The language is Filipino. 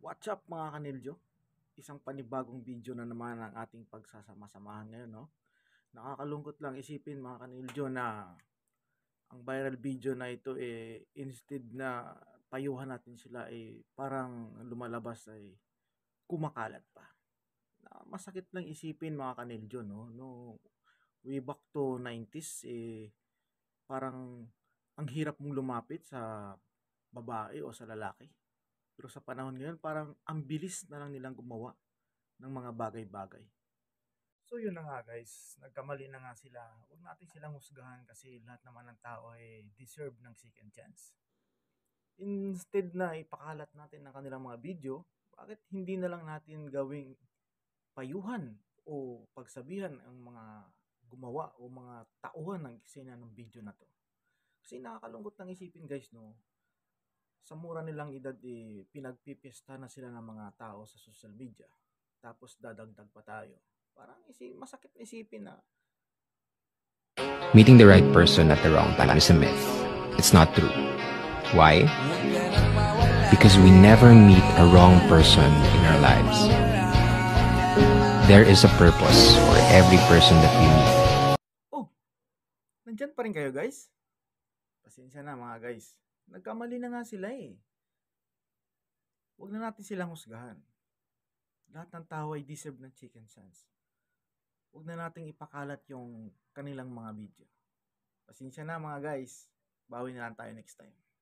What's up mga kaniljo? Isang panibagong video na naman ang ating pagsasama-samahan ngayon, no? Nakakalungkot lang isipin mga kaniljo na ang viral video na ito instead na payuhan natin sila parang lumalabas ay kumakalat pa. Masakit lang isipin mga kaniljo, no? No, way back to 90s parang ang hirap mong lumapit sa babae o sa lalaki. Pero sa panahon ngayon, parang ang bilis na lang nilang gumawa ng mga bagay-bagay. So yun na nga guys, nagkamali na nga sila. Huwag natin silang husgahan kasi lahat naman ng tao ay deserve ng second chance. Instead na ipakalat natin ang kanilang mga video, bakit hindi na lang natin gawing payuhan o pagsabihan ang mga gumawa o mga tauhan ng eksena ng video na to? Kasi nakakalungkot ng isipin guys, no? Sa mura nilang edad pinagpipista na sila ng mga tao sa social media. Tapos dadagdag pa tayo. Parang masakit na isipin na Meeting the right person at the wrong time is a myth. It's not true. Why? Because we never meet a wrong person in our lives. There is a purpose for every person that we meet. oh, nandyan pa rin kayo guys? Pasensya na mga guys. Nagkamali na nga sila Huwag na natin silang husgahan. Lahat ng tao ay deserve ng second chance. Huwag na nating ipakalat yung kanilang mga video. Pasensya na mga guys. Bawi na lang tayo next time.